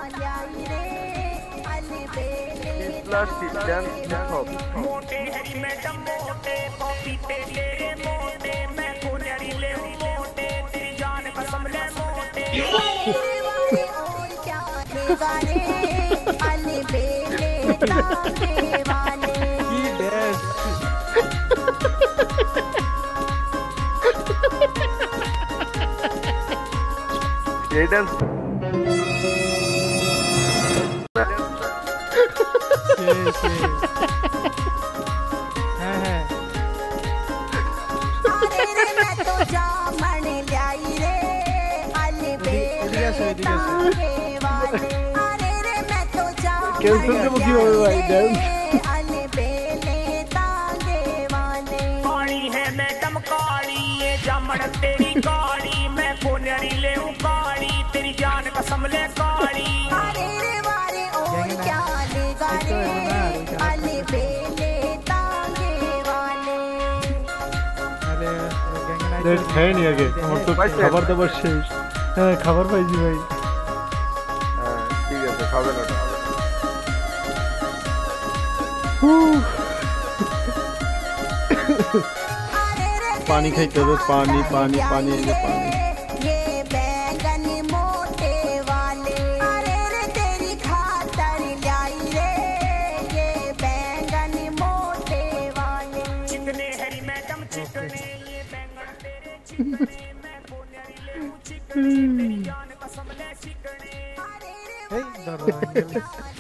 plastic dance hop मोटे हरी madam मोटे पपीते तेरे मोटे मैं कोनरी ले मोटे तेरी जान कसम ले मोटे और क्या गाने अली बेले ताने वाले की डांस ये डांस अरे रे मैं तो जामन लाई रे अली बेले ताने वाले अरे रे मैं तो जामन कैंसर से मुक्ति हो भाई डांस अली बेले ताने वाले काली है मैडम काली ये जामन तेरी काली मैं कोनरी ले काली तेरी जान कसम ले काली अरे रे वारे और क्या ले गाने अली बेले ताने वाले দেখ খাই নি আগে আমার তো খাবার দাবার শেষ হ্যাঁ খাবার পাইছি ভাই ঠিক আছে খাবেন ওটা पानी खाइते হবে पानी पानी पानी ये पानी ये बैंगन मोटे वाले अरे रे तेरी खातर लाई रे ये बैंगन मोटे वाले चिकने हरी मैडम चिकने ये बैंगन तेरे चिकने मैं कोनरी ले चिकने तेरी जान कसम ले चिकने अरे रे এই দাঁড়া